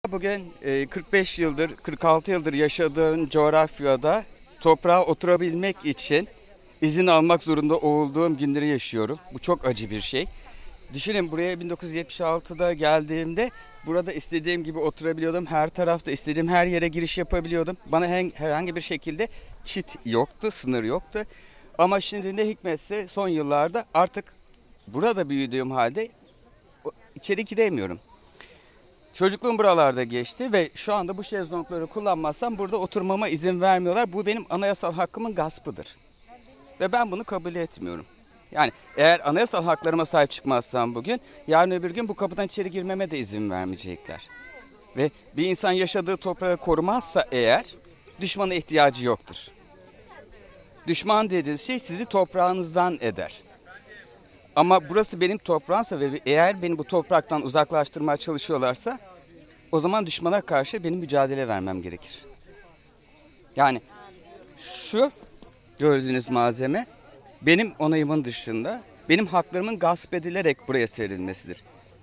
Bugün 45 yıldır, 46 yıldır yaşadığım coğrafyada toprağa oturabilmek için izin almak zorunda olduğum günleri yaşıyorum. Bu çok acı bir şey. Düşünün, buraya 1976'da geldiğimde burada istediğim gibi oturabiliyordum. Her tarafta istediğim her yere giriş yapabiliyordum. Bana herhangi bir şekilde çit yoktu, sınır yoktu. Ama şimdi ne hikmetse son yıllarda artık burada büyüdüğüm halde içeri giremiyorum. Çocukluğum buralarda geçti ve şu anda bu şezlongları kullanmazsam burada oturmama izin vermiyorlar. Bu benim anayasal hakkımın gaspıdır. Ve ben bunu kabul etmiyorum. Yani eğer anayasal haklarıma sahip çıkmazsam bugün, yarın öbür gün bu kapıdan içeri girmeme de izin vermeyecekler. Ve bir insan yaşadığı toprağı korumazsa eğer, düşmana ihtiyacı yoktur. Düşman dediğiniz şey sizi toprağınızdan eder. Ama burası benim toprağımsa ve eğer beni bu topraktan uzaklaştırmaya çalışıyorlarsa, o zaman düşmana karşı benim mücadele vermem gerekir. Yani şu gördüğünüz malzeme benim onayımın dışında, benim haklarımın gasp edilerek buraya serilmesidir.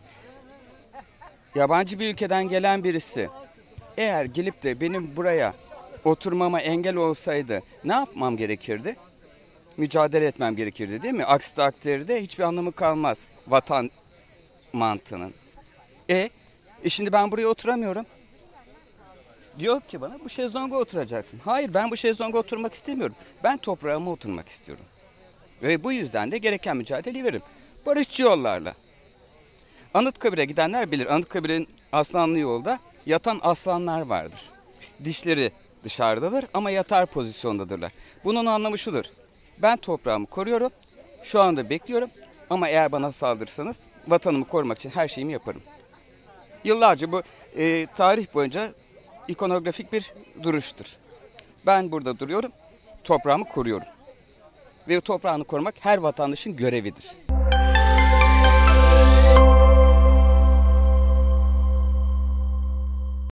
Yabancı bir ülkeden gelen birisi eğer gelip de benim buraya oturmama engel olsaydı ne yapmam gerekirdi? Mücadele etmem gerekirdi, değil mi? Aksi takdirde hiçbir anlamı kalmaz vatan mantığının. Şimdi ben buraya oturamıyorum. Diyor ki bana, bu şezlonga oturacaksın. Hayır, ben bu şezlonga oturmak istemiyorum. Ben toprağıma oturmak istiyorum. Ve bu yüzden de gereken mücadeleyi veririm. Barışçı yollarla. Anıtkabir'e gidenler bilir. Anıtkabir'in Aslanlı yolda yatan aslanlar vardır. Dişleri dışarıdadır ama yatar pozisyondadırlar. Bunun anlamı şudur: ben toprağımı koruyorum, şu anda bekliyorum ama eğer bana saldırırsanız vatanımı korumak için her şeyimi yaparım. Yıllarca bu tarih boyunca ikonografik bir duruştur. Ben burada duruyorum, toprağımı koruyorum. Ve toprağını korumak her vatandaşın görevidir.